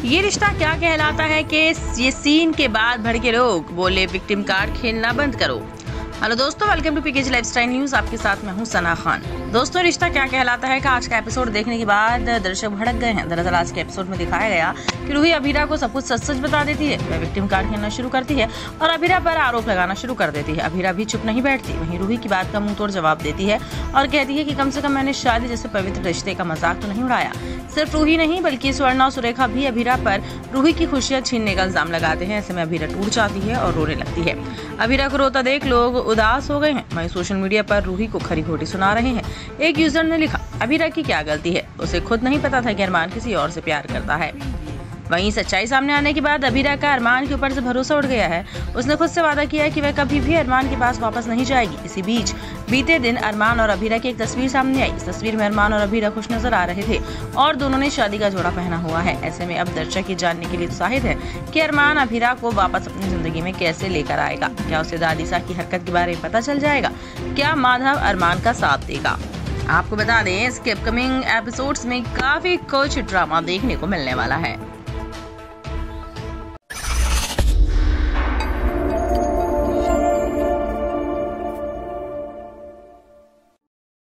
ये रिश्ता क्या कहलाता है कि ये सीन के बाद भड़के लोग बोले विक्टिम कार्ड खेलना बंद करो। हेलो दोस्तों, welcome to PKG lifestyle news. आपके साथ मैं हूं सना खान। दोस्तों, रिश्ता क्या कहलाता है का आज का एपिसोड देखने के बाद दर्शक भड़क गए हैं। दरअसल आज के एपिसोड में दिखाया गया कि रूही अभीरा को सब कुछ सच सच बता देती है। वह विक्टिम कार्ड खेलना शुरू करती है और अभीरा पर आरोप लगाना शुरू कर देती है। अभीरा भी चुप नहीं बैठती, वहीं रूही की बात का मुंह तोड़ जवाब देती है और कहती है कि कम से कम मैंने शादी जैसे पवित्र रिश्ते का मजाक तो नहीं उड़ाया। सिर्फ रूही नहीं बल्कि स्वर्णा और सुरेखा भी अभीरा पर रूही की खुशियां छीनने का इल्जाम लगाते हैं। ऐसे में अभीरा टूट जाती है और रोने लगती है। अभीरा को रोता देख लोग उदास हो गए हैं। वहीं सोशल मीडिया पर रूही को खरी खोटी सुना रहे हैं। एक यूजर ने लिखा, अभीरा की क्या गलती है, उसे खुद नहीं पता था कि अरमान किसी और से प्यार करता है। वहीं सच्चाई सामने आने के बाद अभीरा का अरमान के ऊपर से भरोसा उठ गया है। उसने खुद से वादा किया है कि वह कभी भी अरमान के पास वापस नहीं जाएगी। इसी बीच बीते दिन अरमान और अभीरा की एक तस्वीर सामने आई। इस तस्वीर में अरमान और अभीरा खुश नजर आ रहे थे और दोनों ने शादी का जोड़ा पहना हुआ है। ऐसे में अब दर्शक ये जानने के लिए उत्साहित है कि अरमान अभीरा को वापस अपनी जिंदगी में कैसे लेकर आएगा। क्या उसे दादीसा की हरकत के बारे में पता चल जाएगा? क्या माधव अरमान का साथ देगा? आपको बता दें, इसके अपकमिंग एपिसोड्स में काफी कुछ ड्रामा देखने को मिलने वाला है।